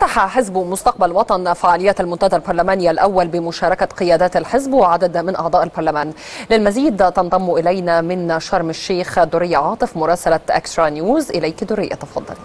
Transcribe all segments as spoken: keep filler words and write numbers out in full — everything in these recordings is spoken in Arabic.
افتتح حزب مستقبل وطن فعاليات المنتدى البرلماني الأول بمشاركة قيادات الحزب وعدد من أعضاء البرلمان. للمزيد تنضم إلينا من شرم الشيخ درية عاطف مراسلة إكسترا نيوز. إليك درية، تفضل.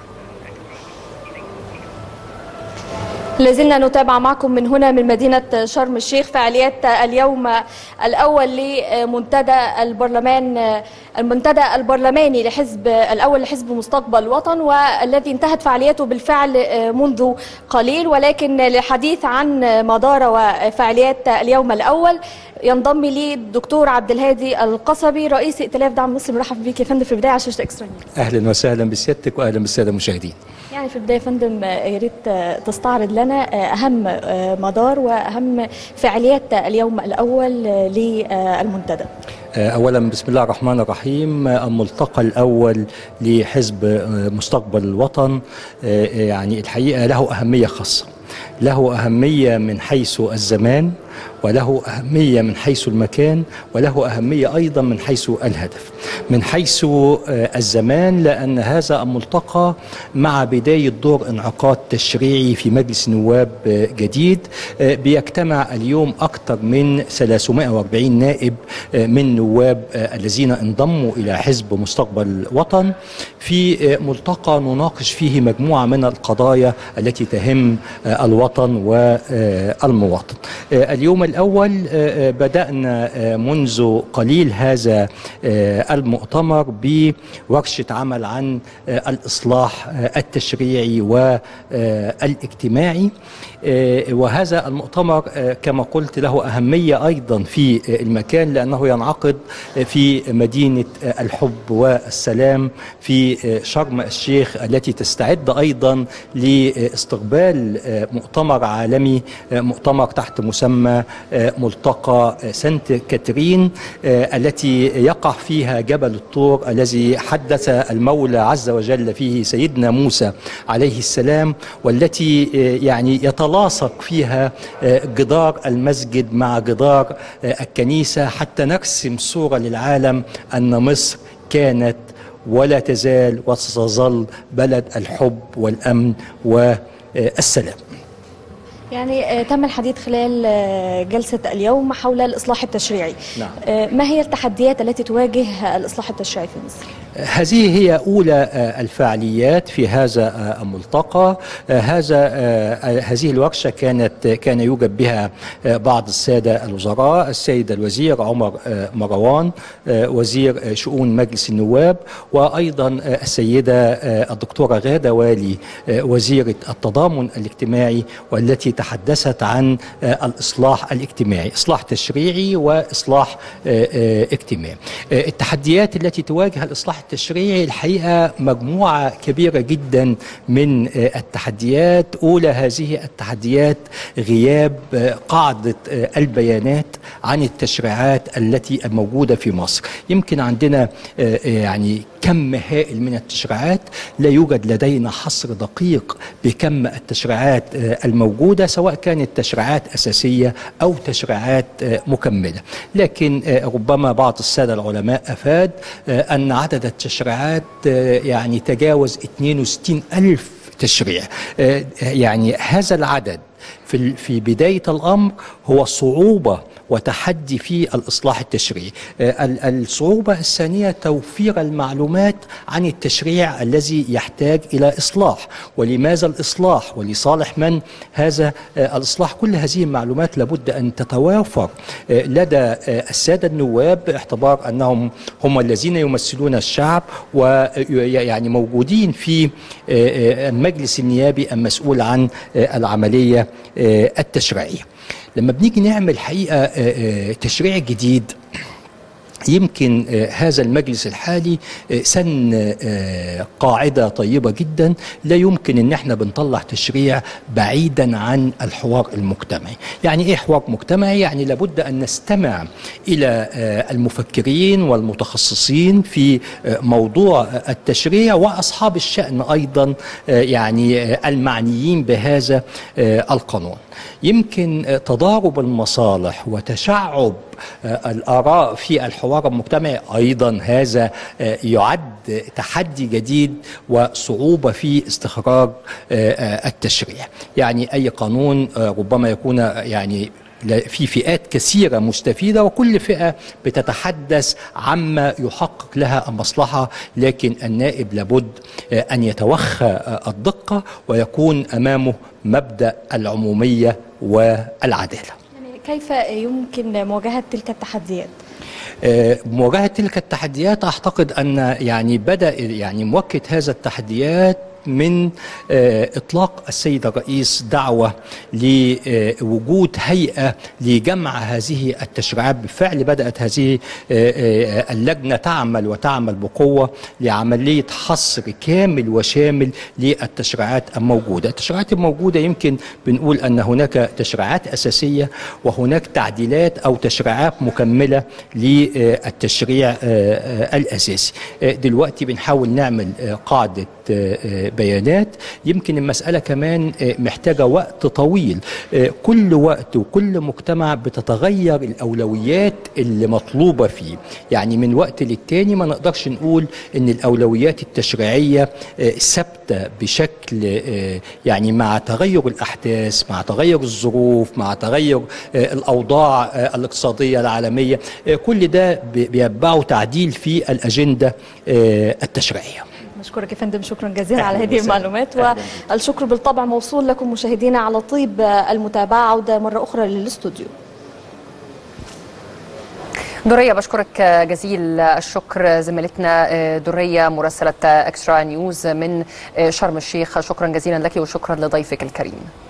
لازلنا نتابع معكم من هنا من مدينة شرم الشيخ فعاليات اليوم الأول لمنتدى البرلمان المنتدى البرلماني لحزب الأول لحزب مستقبل وطن، والذي انتهت فعالياته بالفعل منذ قليل. ولكن للحديث عن مدار وفعاليات اليوم الأول ينضم لي الدكتور عبد الهادي القصبي رئيس ائتلاف دعم مصر. مرحبا بك يا فندم في البداية على شاشة إكسترا نيوز. أهلا وسهلا بسيادتك وأهلا بالسادة المشاهدين. يعني في البداية يا فندم يا ريت تستعرض لنا أهم مدار وأهم فعاليات اليوم الأول للمنتدى. أولا بسم الله الرحمن الرحيم. الملتقى الأول لحزب مستقبل الوطن يعني الحقيقة له أهمية خاصة، له أهمية من حيث الزمان، وله أهمية من حيث المكان، وله أهمية أيضا من حيث الهدف. من حيث الزمان لأن هذا الملتقى مع بداية دور انعقاد تشريعي في مجلس نواب جديد بيجتمع اليوم أكثر من ثلاثمائة وأربعين نائب من نواب الذين انضموا إلى حزب مستقبل وطن في ملتقى نناقش فيه مجموعة من القضايا التي تهم الوطن والمواطن. اليوم الأول بدأنا منذ قليل هذا المؤتمر بورشة عمل عن الإصلاح التشريعي والاجتماعي، وهذا المؤتمر كما قلت له أهمية أيضا في المكان لأنه ينعقد في مدينة الحب والسلام في شرم الشيخ التي تستعد أيضا لاستقبال مؤتمر عالمي، مؤتمر تحت مسمى ملتقى سانت كاترين التي يقع فيها جبل الطور الذي حدث المولى عز وجل فيه سيدنا موسى عليه السلام، والتي يعني يتلاصق فيها جدار المسجد مع جدار الكنيسة حتى نرسم صورة للعالم أن مصر كانت ولا تزال وستظل بلد الحب والأمن والسلام. يعني تم الحديث خلال جلسة اليوم حول الإصلاح التشريعي. نعم. ما هي التحديات التي تواجه الإصلاح التشريعي في مصر؟ هذه هي أولى الفعاليات في هذا الملتقى. هذا هذه الورشة كانت كان يوجد بها بعض السادة الوزراء، السيد الوزير عمر مروان وزير شؤون مجلس النواب، وأيضا السيدة الدكتورة غادة والي وزيرة التضامن الاجتماعي، والتي تحدثت عن الإصلاح الاجتماعي، إصلاح تشريعي وإصلاح اجتماعي. التحديات التي تواجه الإصلاح التشريعي الحقيقة مجموعة كبيرة جدا من التحديات. أولى هذه التحديات غياب قاعدة البيانات عن التشريعات التي موجودة في مصر. يمكن عندنا يعني كم هائل من التشريعات، لا يوجد لدينا حصر دقيق بكم التشريعات الموجودة سواء كانت تشريعات أساسية أو تشريعات مكملة. لكن ربما بعض السادة العلماء أفاد أن عدد التشريعات يعني تجاوز اثنين وستين ألف تشريع. يعني هذا العدد في في بداية الأمر هو صعوبة وتحدي في الإصلاح التشريعي. الصعوبة الثانية توفير المعلومات عن التشريع الذي يحتاج إلى إصلاح، ولماذا الإصلاح ولصالح من هذا الإصلاح. كل هذه المعلومات لابد أن تتوافر لدى السادة النواب باعتبار أنهم هم الذين يمثلون الشعب ويعني موجودين في المجلس النيابي المسؤول عن العملية التشريعية. لما بنيجي نعمل حقيقة تشريع جديد، يمكن هذا المجلس الحالي سن قاعدة طيبة جدا، لا يمكن ان احنا بنطلع تشريع بعيدا عن الحوار المجتمعي. يعني ايه حوار مجتمعي؟ يعني لابد ان نستمع الى المفكرين والمتخصصين في موضوع التشريع واصحاب الشأن ايضا، يعني المعنيين بهذا القانون. يمكن تضارب المصالح وتشعب الآراء في الحوار المجتمعي أيضا هذا يعد تحدي جديد وصعوبة في استخراج التشريع. يعني أي قانون ربما يكون يعني في فئات كثيرة مستفيدة، وكل فئة بتتحدث عما يحقق لها المصلحة، لكن النائب لابد أن يتوخى الدقة ويكون أمامه مبدأ العمومية والعدالة. يعني كيف يمكن مواجهة تلك التحديات؟ مواجهة تلك التحديات أعتقد أن يعني بدأ يعني مواجهة هذا التحديات من إطلاق السيد الرئيس دعوة لوجود هيئة لجمع هذه التشريعات. بالفعل بدأت هذه اللجنة تعمل وتعمل بقوة لعملية حصر كامل وشامل للتشريعات الموجودة. التشريعات الموجودة يمكن بنقول أن هناك تشريعات أساسية وهناك تعديلات أو تشريعات مكملة للتشريع الأساسي. دلوقتي بنحاول نعمل قاعدة بيانات. يمكن المسألة كمان محتاجة وقت طويل، كل وقت وكل مجتمع بتتغير الأولويات اللي مطلوبة فيه. يعني من وقت للتاني ما نقدرش نقول ان الأولويات التشريعية ثابتة بشكل يعني مع تغير الأحداث، مع تغير الظروف، مع تغير الأوضاع الاقتصادية العالمية، كل ده بيتبعه تعديل في الأجندة التشريعية. نشكرك يا فندم، شكرا جزيلا على هذه المعلومات، والشكر بالطبع موصول لكم مشاهدينا على طيب المتابعة. عودة مرة أخرى للاستوديو. درية بشكرك جزيل الشكر زميلتنا درية مراسلة اكسترا نيوز من شرم الشيخ، شكرا جزيلا لك وشكرا لضيفك الكريم.